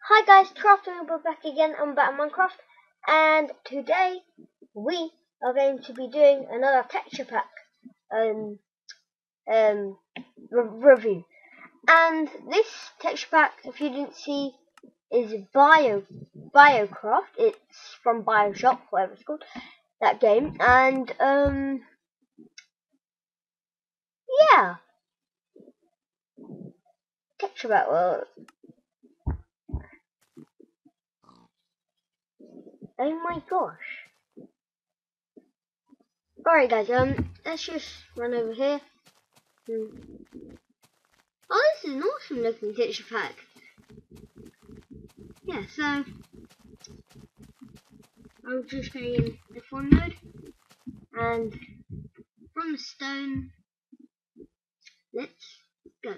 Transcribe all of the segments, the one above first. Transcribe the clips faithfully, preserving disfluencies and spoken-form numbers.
Hi guys, Crafting we're back again on Minecraft, and today we are going to be doing another texture pack um, um, re review. And this texture pack, if you didn't see, is Bio Biocraft. It's from Bioshock, whatever it's called, that game. And um, yeah, texture pack. Well, oh my gosh. Alright guys, um, let's just run over here. Hmm. Oh, this is an awesome looking texture pack. Yeah, so I'm just going in the fun mode, and from the stone, let's go.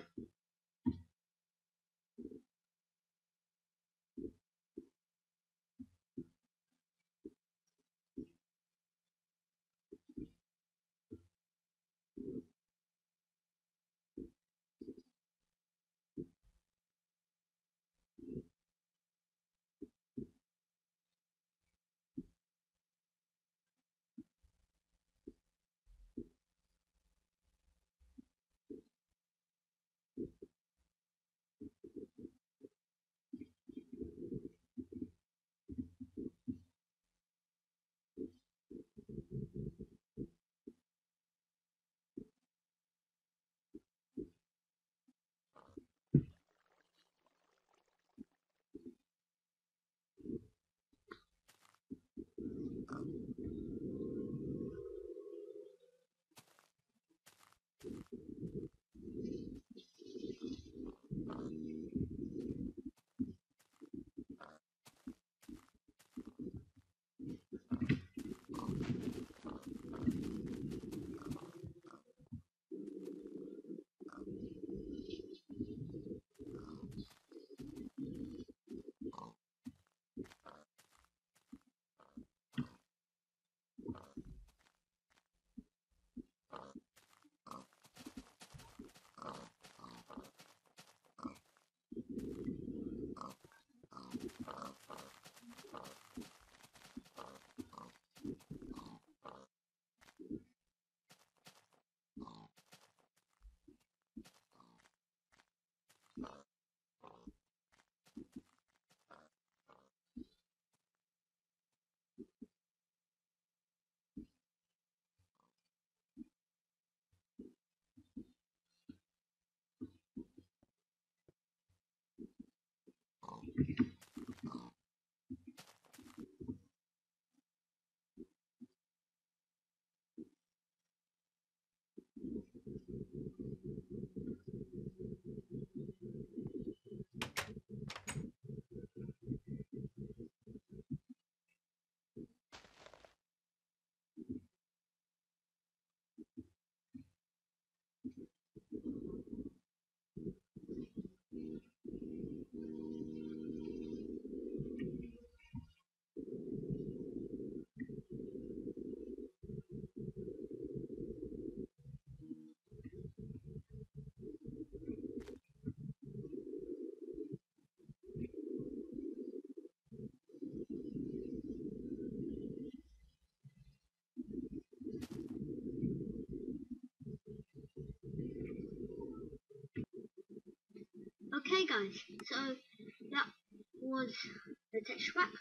Okay guys, so that was the texture pack.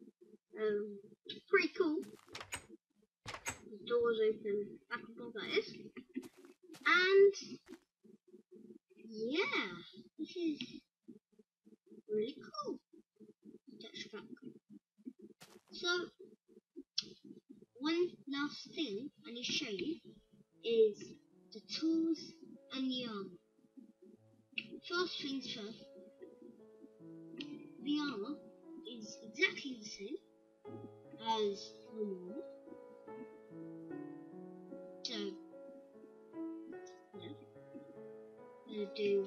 Um, pretty cool. The doors open back and forth like this. And yeah, this is really cool texture pack. So one last thing I need to show you is the tools and the armor. First things first, the armor is exactly the same as normal. So, yeah, I'm gonna do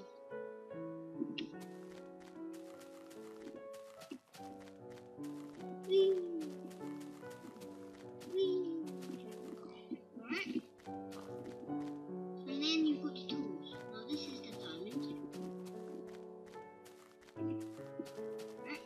whee, whee. Alright, and then you've got the tools. Now this is the diamond. Right.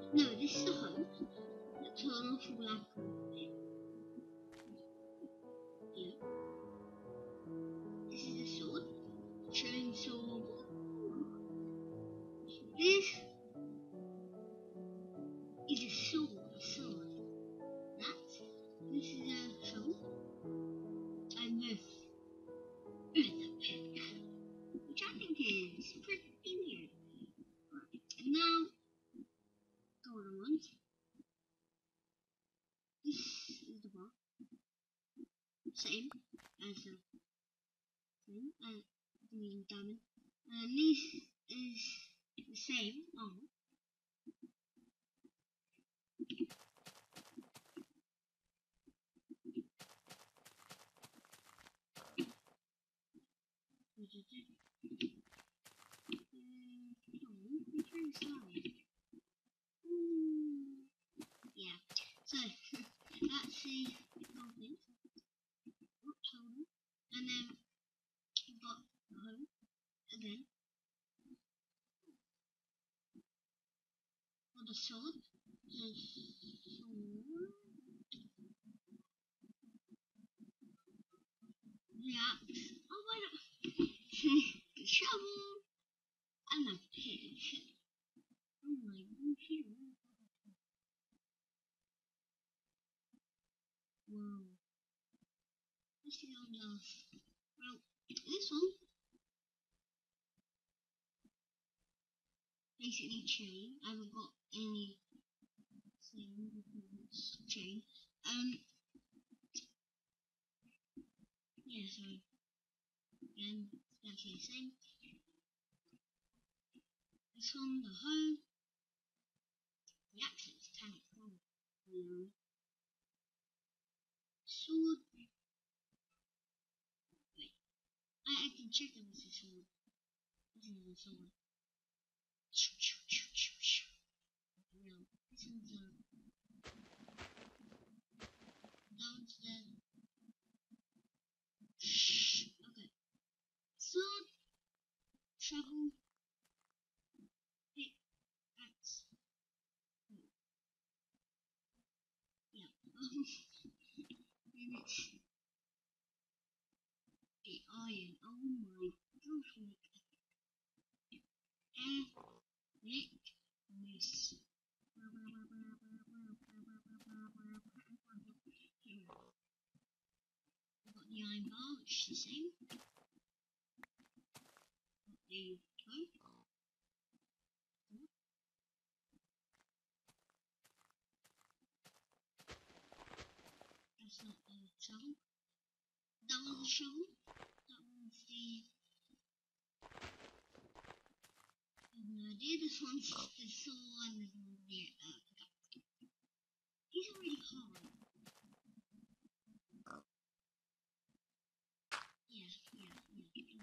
No, this is a hose that turn off black on it. Yeah. This is a sword. Chainsaw. This is a sword. A sword. That. This is a sword. And this is a pick. Which I think is pretty weird. And now, go on. This is the bar. Same as the thing, and the diamond. And this is the same armor. Yeah, so that's the gold thing. Oops, hold on. And then we've got the home again. For the sword, the sword, the axe. Oh, why not? The shovel and the pick. Oh my gosh. Whoa. Let's see how it goes. Well, this one basically chain. I haven't got any thing with this chain. Um, yeah, so again, it's actually the same. This one, the hoe. The axe is kind of cool. Um, sword. Wait, I, I can check if it's a sword. This is a sword. No, this one's a. That one's the. Okay. Sword, shovel, pick, axe. Yeah. Um, and it's the iron. Oh my gosh, air, lick, miss. We've got the iron bar, which is the same. Got the toe. That's not the shovel. That one's the shovel. That one's the. I have no idea. This one's the saw and this one's the uh, pickaxe. These are really hard. Yeah, yeah, yeah, yeah.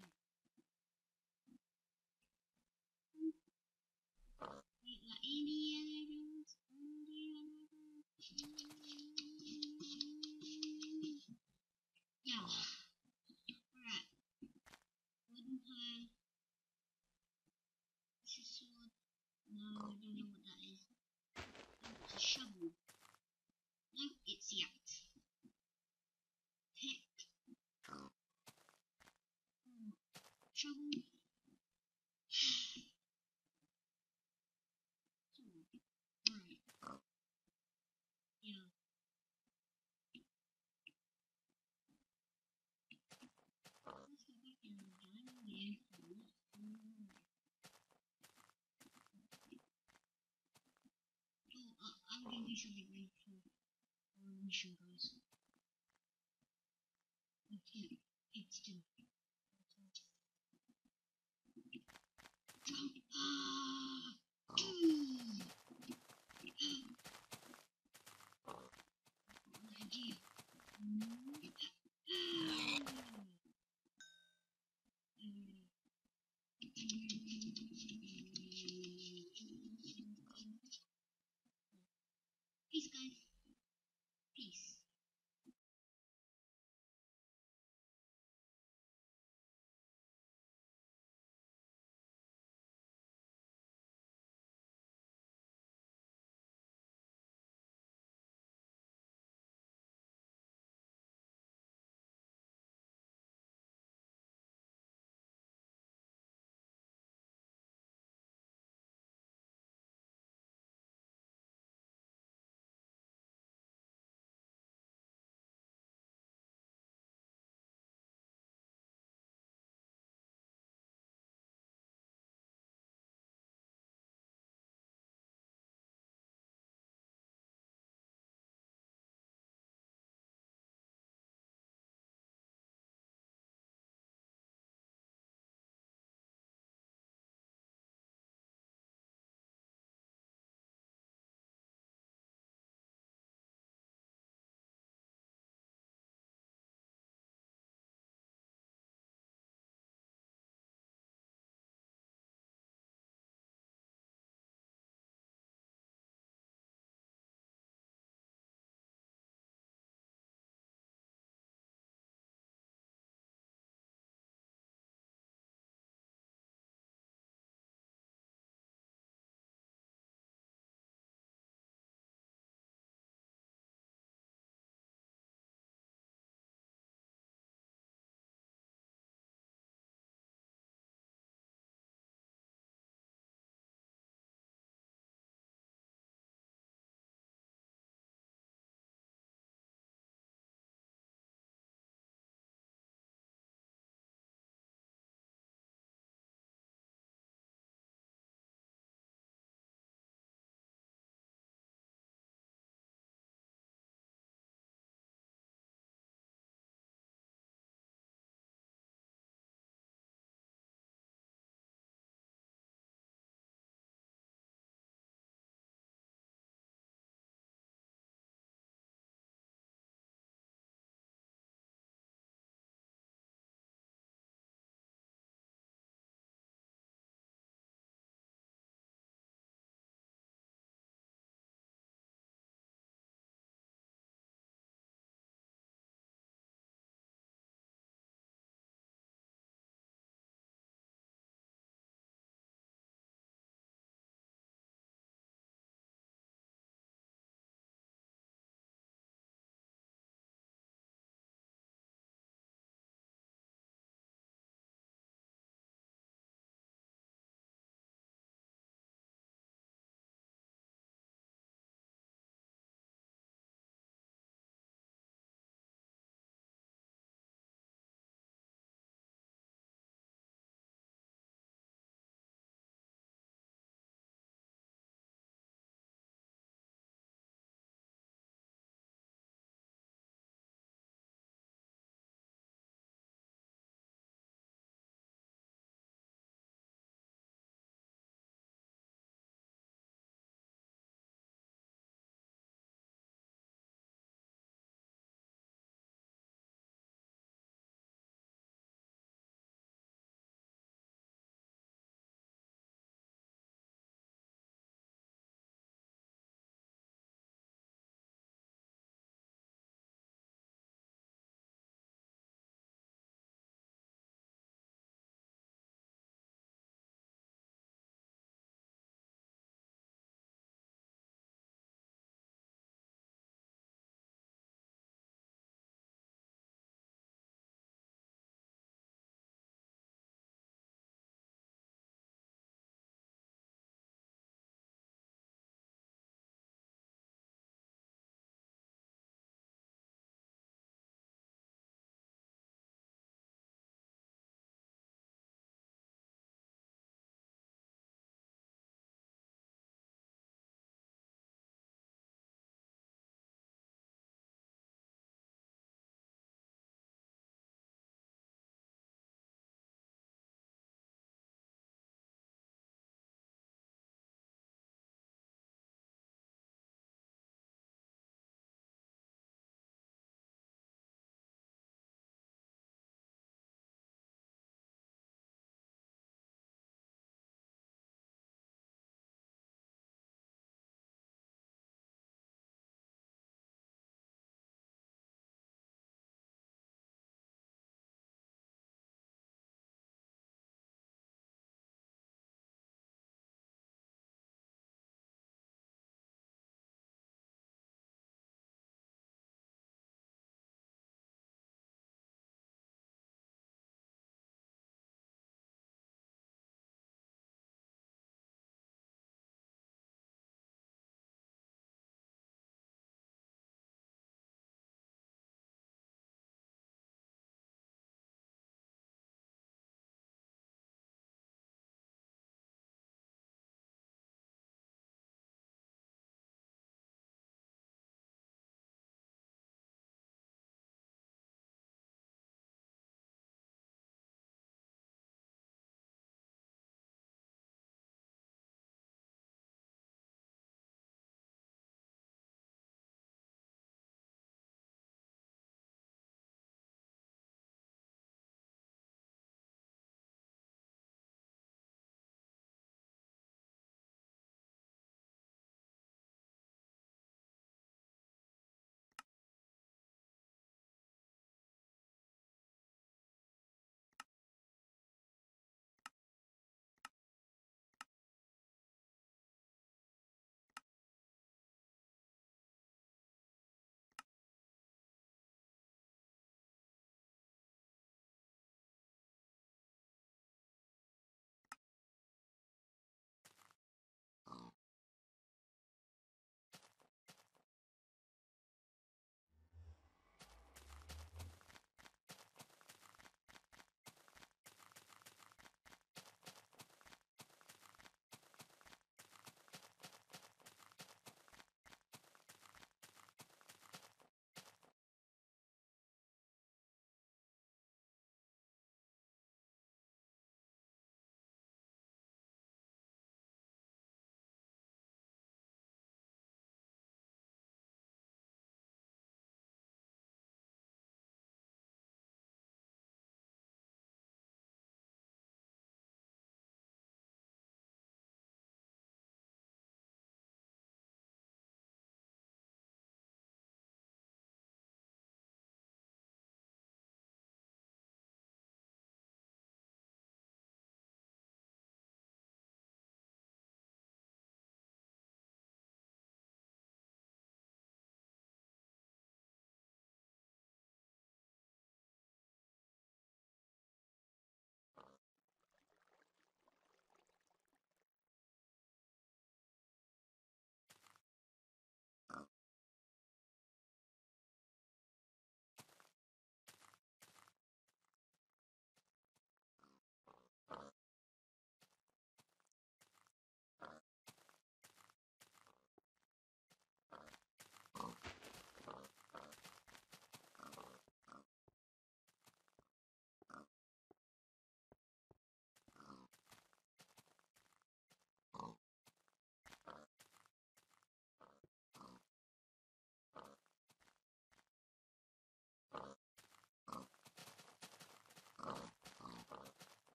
Like aliens, yeah. Alright. Wooden hoe. This is sword. No, I don't know what that is. Oh, it's a shovel. No, it's the axe. Pick. Oh, shovel. Right. Yeah. Let's go back in the diamond game. Oh, uh, I'm going to do something really cool. Our mission, guys. Okay, it's done. Jump! Ah! Mm. Idea. Peace, guys.